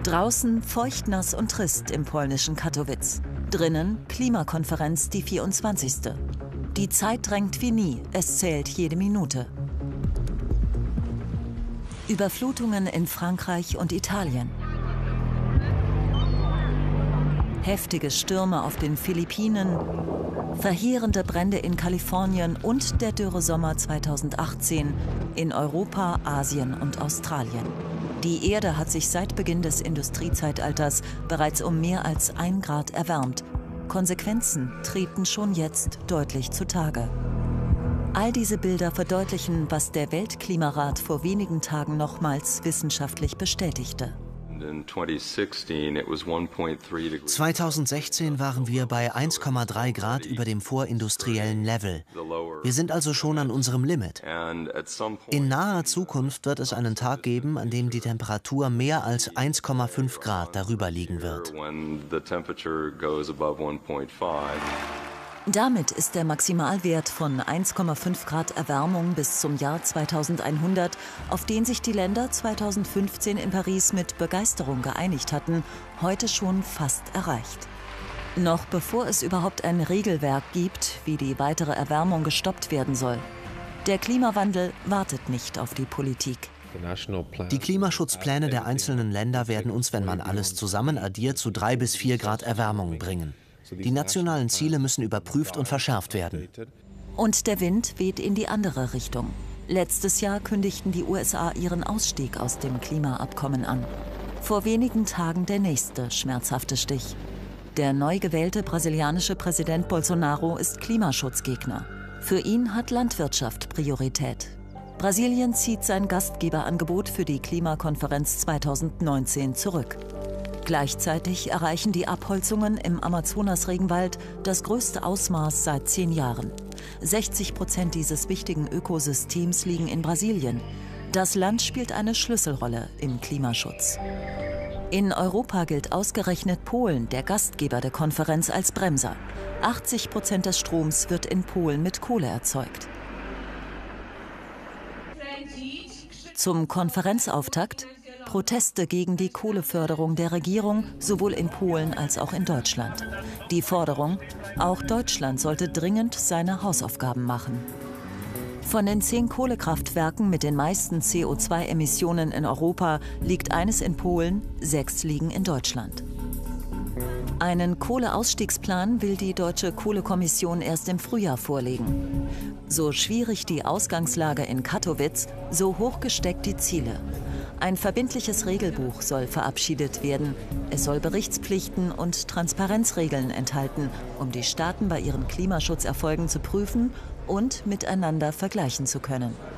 Draußen feucht, nass und trist im polnischen Kattowitz. Drinnen Klimakonferenz, die 24. Die Zeit drängt wie nie, es zählt jede Minute. Überflutungen in Frankreich und Italien. Heftige Stürme auf den Philippinen, verheerende Brände in Kalifornien und der Dürresommer 2018 in Europa, Asien und Australien. Die Erde hat sich seit Beginn des Industriezeitalters bereits um mehr als 1 Grad erwärmt. Konsequenzen treten schon jetzt deutlich zutage. All diese Bilder verdeutlichen, was der Weltklimarat vor wenigen Tagen nochmals wissenschaftlich bestätigte. 2016 waren wir bei 1,3 Grad über dem vorindustriellen Level. Wir sind also schon an unserem Limit. In naher Zukunft wird es einen Tag geben, an dem die Temperatur mehr als 1,5 Grad darüber liegen wird. Damit ist der Maximalwert von 1,5 Grad Erwärmung bis zum Jahr 2100, auf den sich die Länder 2015 in Paris mit Begeisterung geeinigt hatten, heute schon fast erreicht. Noch bevor es überhaupt ein Regelwerk gibt, wie die weitere Erwärmung gestoppt werden soll. Der Klimawandel wartet nicht auf die Politik. Die Klimaschutzpläne der einzelnen Länder werden uns, wenn man alles zusammen addiert, zu 3 bis 4 Grad Erwärmung bringen. Die nationalen Ziele müssen überprüft und verschärft werden. Und der Wind weht in die andere Richtung. Letztes Jahr kündigten die USA ihren Ausstieg aus dem Klimaabkommen an. Vor wenigen Tagen der nächste schmerzhafte Stich. Der neu gewählte brasilianische Präsident Bolsonaro ist Klimaschutzgegner. Für ihn hat Landwirtschaft Priorität. Brasilien zieht sein Gastgeberangebot für die Klimakonferenz 2019 zurück. Gleichzeitig erreichen die Abholzungen im Amazonas-Regenwald das größte Ausmaß seit 10 Jahren. 60% dieses wichtigen Ökosystems liegen in Brasilien. Das Land spielt eine Schlüsselrolle im Klimaschutz. In Europa gilt ausgerechnet Polen, der Gastgeber der Konferenz, als Bremser. 80% des Stroms wird in Polen mit Kohle erzeugt. Zum Konferenzauftakt Proteste gegen die Kohleförderung der Regierung, sowohl in Polen als auch in Deutschland. Die Forderung, auch Deutschland sollte dringend seine Hausaufgaben machen. Von den 10 Kohlekraftwerken mit den meisten CO2-Emissionen in Europa liegt eines in Polen, 6 liegen in Deutschland. Einen Kohleausstiegsplan will die Deutsche Kohlekommission erst im Frühjahr vorlegen. So schwierig die Ausgangslage in Kattowitz, so hoch gesteckt die Ziele. Ein verbindliches Regelbuch soll verabschiedet werden. Es soll Berichtspflichten und Transparenzregeln enthalten, um die Staaten bei ihren Klimaschutzerfolgen zu prüfen und miteinander vergleichen zu können.